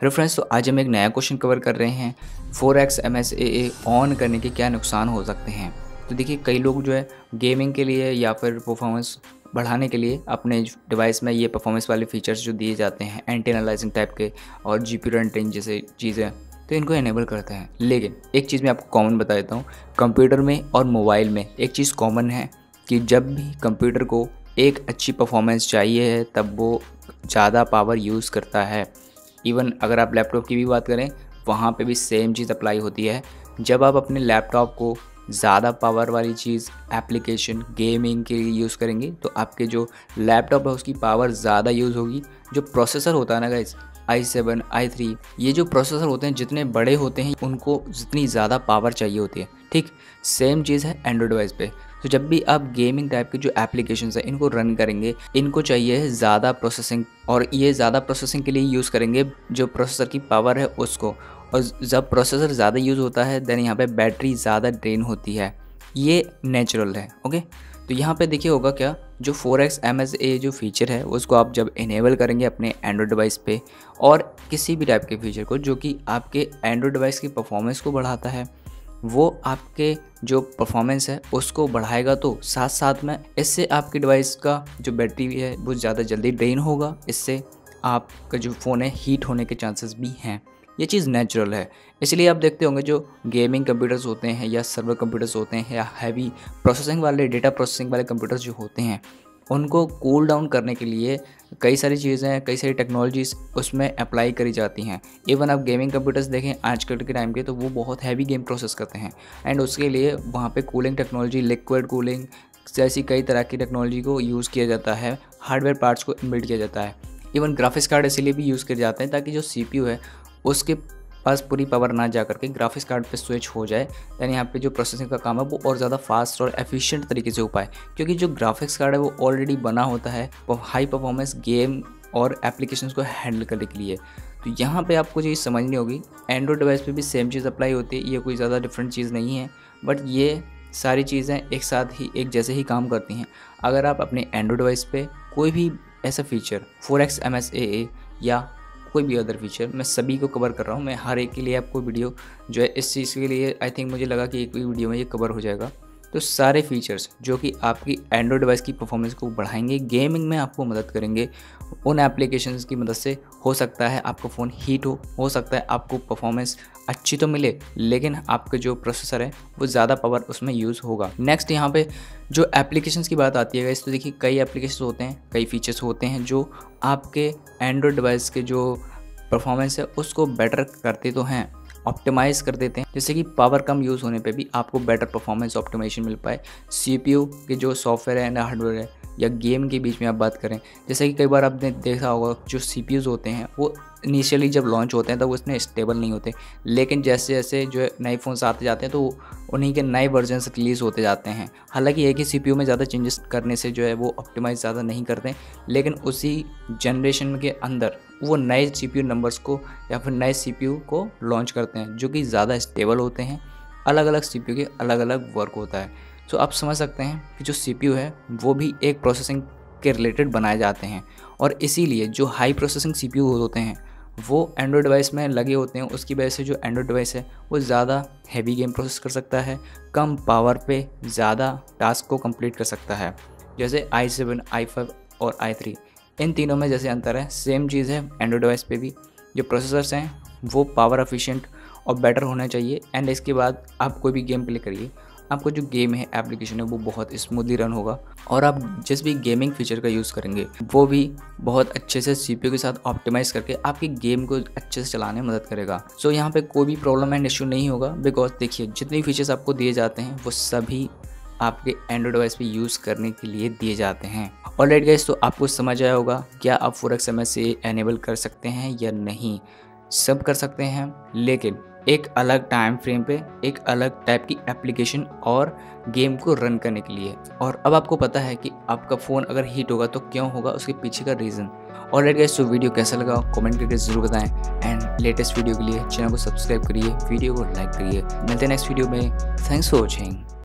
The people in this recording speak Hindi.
हेलो फ्रेंड्स, तो आज हम एक नया क्वेश्चन कवर कर रहे हैं 4x MSAA ऑन करने के क्या नुकसान हो सकते हैं। तो देखिए, कई लोग जो है गेमिंग के लिए या फिर परफॉर्मेंस बढ़ाने के लिए अपने डिवाइस में ये परफॉर्मेंस वाले फीचर्स जो दिए जाते हैं एंटी एनालाइजिंग टाइप के और GPU रेंडरिंग जैसे चीज़ें, तो इनको इनेबल करते हैं। लेकिन एक चीज़ मैं आपको कॉमन बता देता हूँ, कंप्यूटर में और मोबाइल में एक चीज़ कॉमन है कि जब भी कंप्यूटर को एक अच्छी परफॉर्मेंस चाहिए है तब वो ज़्यादा पावर यूज़ करता है। इवन अगर आप लैपटॉप की भी बात करें, वहाँ पे भी सेम चीज़ अप्लाई होती है। जब आप अपने लैपटॉप को ज़्यादा पावर वाली चीज़ एप्लीकेशन गेमिंग के लिए यूज़ करेंगे तो आपके जो लैपटॉप है उसकी पावर ज़्यादा यूज़ होगी। जो प्रोसेसर होता है ना गाइस, i7 i3, ये जो प्रोसेसर होते हैं जितने बड़े होते हैं उनको जितनी ज़्यादा पावर चाहिए होती है। ठीक सेम चीज़ है एंड्रॉयड डिवाइस पे। तो जब भी आप गेमिंग टाइप के जो एप्लीकेशंस हैं इनको रन करेंगे, इनको चाहिए ज़्यादा प्रोसेसिंग, और ये ज़्यादा प्रोसेसिंग के लिए यूज़ करेंगे जो प्रोसेसर की पावर है उसको। और जब प्रोसेसर ज़्यादा यूज़ होता है देन यहाँ पे बैटरी ज़्यादा ड्रेन होती है। ये नेचुरल है। ओके, तो यहाँ पे देखिए होगा क्या, जो 4x MSAA जो फीचर है उसको आप जब इनेबल करेंगे अपने एंड्रॉयड डिवाइस पे और किसी भी टाइप के फीचर को जो कि आपके एंड्रॉयड डिवाइस की परफॉर्मेंस को बढ़ाता है, वो आपके जो परफॉर्मेंस है उसको बढ़ाएगा। तो साथ साथ में इससे आपके डिवाइस का जो बैटरी है वो ज़्यादा जल्दी ड्रेन होगा। इससे आपका जो फ़ोन है हीट होने के चांसेस भी हैं। ये चीज़ नेचुरल है। इसलिए आप देखते होंगे जो गेमिंग कंप्यूटर्स होते हैं या सर्वर कंप्यूटर्स होते हैं या हैवी प्रोसेसिंग वाले डेटा प्रोसेसिंग वाले कंप्यूटर्स जो होते हैं, उनको कूल डाउन करने के लिए कई सारी चीज़ें, कई सारी टेक्नोलॉजीज़ उसमें अप्लाई करी जाती हैं। इवन आप गेमिंग कंप्यूटर्स देखें आजकल के टाइम के, तो वो बहुत हैवी गेम प्रोसेस करते हैं एंड उसके लिए वहाँ पे कूलिंग टेक्नोलॉजी, लिक्विड कूलिंग जैसी कई तरह की टेक्नोलॉजी को यूज़ किया जाता है। हार्डवेयर पार्ट्स को इनबिल्ट किया जाता है। इवन ग्राफिक्स कार्ड इसीलिए भी यूज़ किए जाते हैं ताकि जो CPU है उसके पास पूरी पावर ना जा करके ग्राफिक्स कार्ड पे स्विच हो जाए, यानी यहाँ पे जो प्रोसेसिंग का काम है वो और ज़्यादा फास्ट और एफिशिएंट तरीके से हो पाए। क्योंकि जो ग्राफिक्स कार्ड है वो ऑलरेडी बना होता है वो हाई परफॉर्मेंस गेम और एप्लीकेशंस को हैंडल करने के लिए। तो यहाँ पे आपको चीज़ समझनी होगी, एंड्रॉयड डिवाइस पे भी सेम चीज़ अप्लाई होती है। ये कोई ज़्यादा डिफरेंट चीज़ नहीं है, बट ये सारी चीज़ें एक साथ ही एक जैसे ही काम करती हैं। अगर आप अपने एंड्रॉयड डिवाइस पे कोई भी ऐसा फीचर 4x MSAA या कोई भी अदर फीचर, मैं सभी को कवर कर रहा हूँ। मैं हर एक के लिए आपको वीडियो जो है इस चीज़ के लिए आई थिंक मुझे लगा कि एक भी वीडियो में ये कवर हो जाएगा। तो सारे फीचर्स जो कि आपकी एंड्रॉयड डिवाइस की परफॉर्मेंस को बढ़ाएंगे, गेमिंग में आपको मदद करेंगे, उन एप्लीकेशंस की मदद से हो सकता है आपका फ़ोन हीट हो सकता है आपको परफॉर्मेंस अच्छी तो मिले लेकिन आपका जो प्रोसेसर है वो ज़्यादा पावर उसमें यूज़ होगा। नेक्स्ट यहाँ पे जो एप्लीकेशंस की बात आती है गाइस, तो देखिए कई एप्लीकेशंस होते हैं, कई फीचर्स होते हैं जो आपके एंड्रॉयड डिवाइस के जो परफॉर्मेंस है उसको बेटर करते तो हैं, ऑप्टिमाइज़ कर देते हैं। जैसे कि पावर कम यूज़ होने पे भी आपको बेटर परफॉर्मेंस ऑप्टिमाइजेशन मिल पाए। CPU के जो सॉफ्टवेयर है ना हार्डवेयर है या गेम के बीच में आप बात करें, जैसे कि कई बार आपने देखा होगा जो CPUs होते हैं वो इनिशियली जब लॉन्च होते हैं तो वो इतने स्टेबल नहीं होते, लेकिन जैसे जैसे जो नए फ़ोन्स आते जाते हैं तो उन्हीं के नए वर्जन्स रिलीज़ होते जाते हैं। हालांकि एक ही CPU में ज़्यादा चेंजेस करने से जो है वो ऑप्टिमाइज़ ज़्यादा नहीं करते, लेकिन उसी जनरेशन के अंदर वो नए CPU नंबर्स को या फिर नए CPU को लॉन्च करते हैं जो कि ज़्यादा स्टेबल होते हैं। अलग अलग CPU के अलग अलग वर्क होता है। तो आप समझ सकते हैं कि जो CPU है वो भी एक प्रोसेसिंग के रिलेटेड बनाए जाते हैं, और इसीलिए जो हाई प्रोसेसिंग CPU होते हैं वो एंड्रॉयड डिवाइस में लगे होते हैं। उसकी वजह से जो एंड्रॉयड डिवाइस है वो ज़्यादा हैवी गेम प्रोसेस कर सकता है, कम पावर पे ज़्यादा टास्क को कंप्लीट कर सकता है। जैसे i7, i5 और i3, इन तीनों में जैसे अंतर है, सेम चीज़ है एंड्रॉयड डिवाइस पे भी। जो प्रोसेसर्स हैं वो पावर एफिशिएंट और बेटर होना चाहिए, एंड इसके बाद आप कोई भी गेम प्ले करिए, आपको जो गेम है एप्लीकेशन है वो बहुत स्मूथली रन होगा, और आप जिस भी गेमिंग फीचर का यूज़ करेंगे वो भी बहुत अच्छे से CPU के साथ ऑप्टिमाइज़ करके आपकी गेम को अच्छे से चलाने में मदद करेगा। सो यहाँ पे कोई भी प्रॉब्लम एंड इशू नहीं होगा, बिकॉज देखिए जितने फीचर्स आपको दिए जाते हैं वो सभी आपके एंड्रॉयड डिवाइस पे यूज़ करने के लिए दिए जाते हैं। ऑलराइट गाइस, तो आपको समझ आया होगा क्या आप 4x MSAA एनेबल कर सकते हैं या नहीं। सब कर सकते हैं, लेकिन एक अलग टाइम फ्रेम पे एक अलग टाइप की एप्लीकेशन और गेम को रन करने के लिए। और अब आपको पता है कि आपका फ़ोन अगर हीट होगा तो क्यों होगा, उसके पीछे का रीज़न। ऑलराइट गाइस, तो वीडियो कैसा लगा कमेंट करके ज़रूर बताएं, एंड लेटेस्ट वीडियो के लिए चैनल को सब्सक्राइब करिए, वीडियो को लाइक करिए। मिलते हैं नेक्स्ट वीडियो में। Thanks for watching.